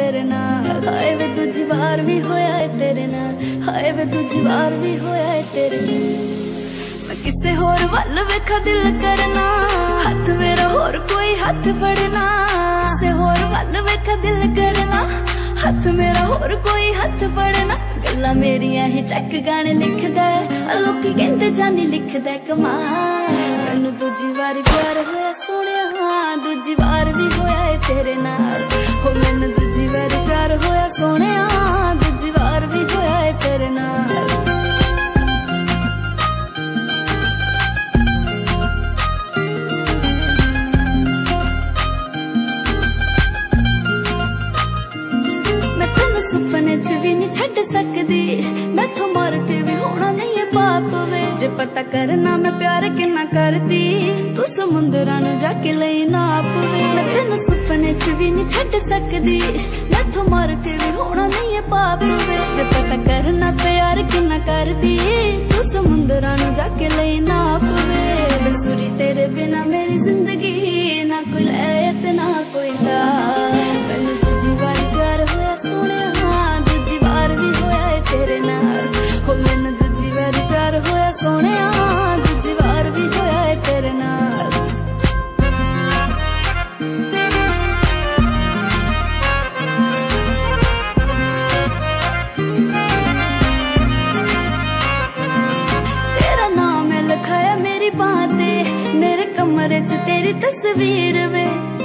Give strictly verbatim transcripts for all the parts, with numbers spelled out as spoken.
तेरे नाल, हाय वे दूजी बार भी होया है तेरे नाल, हाय वे दूजी बार भी होया है तेरे नाल। मैं किसे होर वल वेखा दिल करना, हाथ मेरा होर कोई हाथ फड़ना, किसे होर वल वेखा दिल करना, हाथ मेरा होर कोई हाथ फड़ना। गल्लां मेरियां ही चक गाने लिखदा है, लोकी कहंदे जानी लिखदा कमाल। मैनू दूजी बार प्यार होया सोहणिया, दूजी बार भी होया है तेरे नाल, हो मैनू दूजी बार प्यार होया सोहणिया, दूजी बार भी होया है तेरे नाल। सुपने च भी नहीं छड़ सकदी, मैथों मर के भी होना नहीं है पाप वे। जे पता करना मैं प्यार किन्ना करदी, तू समुंदरां नूं जाके लई नाप वे। मैं तेनू सुपने च भी नहीं छड़ सकदी, मैथों मर के भी होना नहीं है पाप वे। जे पता करना प्यार किन्ना करदी, तू समुंदरां नूं जाके लई नाप वे। बेसुरी तेरे बिना मेरी जिंदगी ना कोई लैत ना कोई दा। मैनू दूजी बार प्यार होया सोहणिया, दूजी बार भी होया है तेरे नाल, हो मैनू दूजी बार प्यार होया सोहणिया, दूजी बार भी होया है तेरे नाल। तेरा नाम है लिखाया मेरी बाह ते, मेरे कमरे च तेरी तस्वीर वे।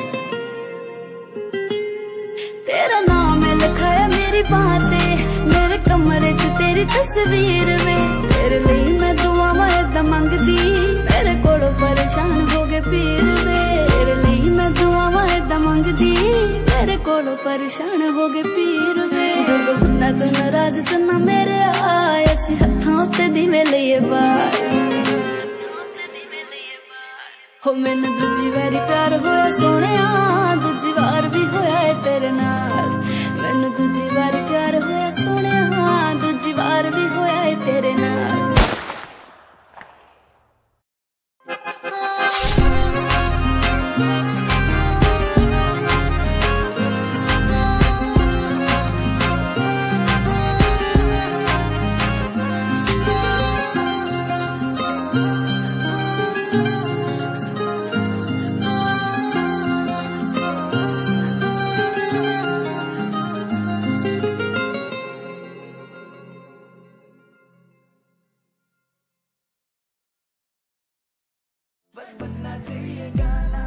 तेरा नाम है लिखाया मेरी बाह ते, मेरे कमरे च तेरी तस्वीर वे। तेरे लिए मैं दुआवां ऐदा मंगदी, मेरे कोलों परेशान हो गए पीर वे। तेरे लिए मैं दुआवां ऐदा मंगदी, मेरे कोलों परेशान हो गए पीर वे। जदों हुन्ना तू नाराज चन्ना मेरे आए, असी हत्थां उत्ते दिवे लईए बार, हो मैनू दूजी बारी प्यार होया सोहणिया, दूजी बार भी होया है तेरे नाल। मैनू दूजी बार प्यार होया सोहणिया, दूजी बार भी होया है तेरे नाल। बजना चाहिए गाना।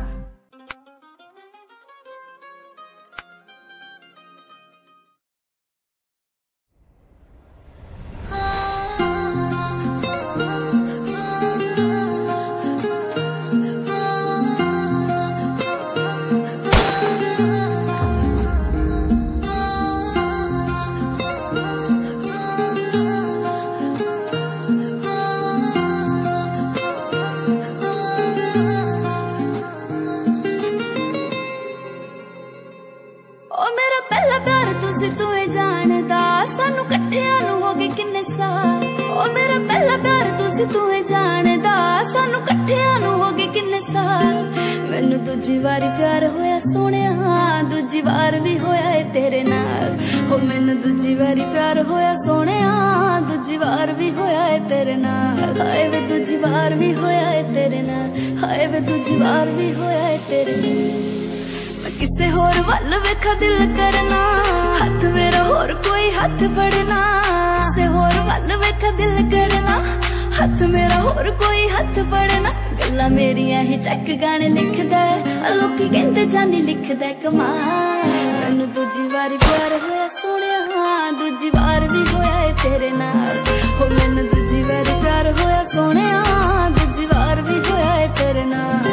मैनू दूजी बारी प्यार होया सोहणिया, दूजी बार भी होया है तेरे नाल, हो मैनू दूजी बारी प्यार होया सोहणिया, दूजी बार भी होया है तेरे नाल। हाय वे दूजी बार भी होया है तेरे नाल, हाय वे दूजी बार भी होया है तेरे नाल। मैं किसे होर वल वेखा दिल करना, हाथ मेरा होर कोई हाथ फड़ना, किसे होर वल वेखा दिल करना, हाथ मेरा होर कोई हाथ फड़ना। गल्लां मेरियां ही चक गाने लिखदा है, लोकी कहंदे जानी लिखदा कमाल। मैनू दूजी बार प्यार होया सोहणिया, दूजी बार भी होया है तेरे नाल, हो मैनू दूजी बार प्यार होया सोहणिया, दूजी बार भी होया है तेरे नाल।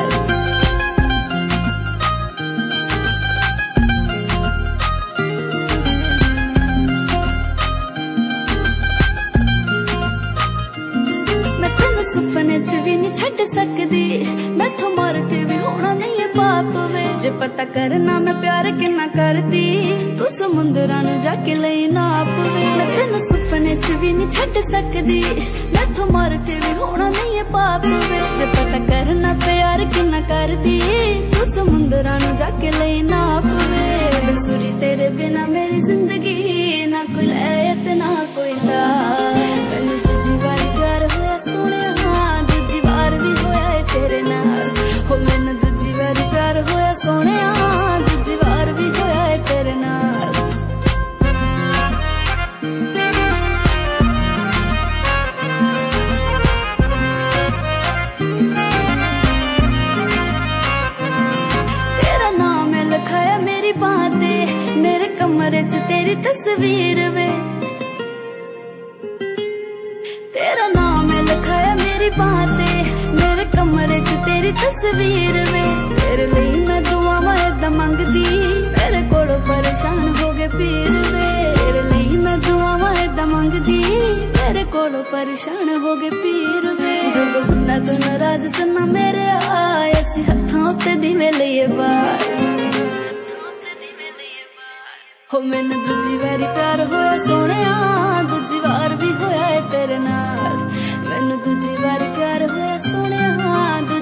सुपने च भी नहीं छड़ सकदी, मैथों मर के भी होना नहीं है पाप वे। जे पता करना मैं प्यार किन्ना करदी, तू समुंदरां नूं जाके लई नाप वे। मैं तेनू सुपने च भी नहीं छड़ सकदी, मैथों मर के भी होना नहीं है पाप वे। जे पता करना प्यार किन्ना करदी, तू समुंदरां नूं जाके लई नाप वे। बेसुरी तेरे बिना सोहणिया दूजी वार भी होया है तेरे नाल। तेरा नाम है लिखाया मेरी बात दे, मेरे कमरे च तेरी तस्वीर वे। तेरा नाम है लिखाया मेरी बात दे, मेरे कमरे च तेरी तस्वीर वे। तेरे लिए मैं दुआवां ऐदा मंगदी, मेरे कोलों परेशान हो गए पीर वे। तेरे लिए मैं दुआवां ऐदा मंगदी, मेरे कोलों परेशान हो गए पीर वे। जदों हुन्ना तू नाराज चन्ना मेरे आए, असी हत्थां उत्ते दिवे लईए बार, हो मैनू दूजी वारी प्यार होया सोहणिया दूजी वार भी होया है तेरे नाल। मैनू दूजी वारी प्यार होया सोहणिया।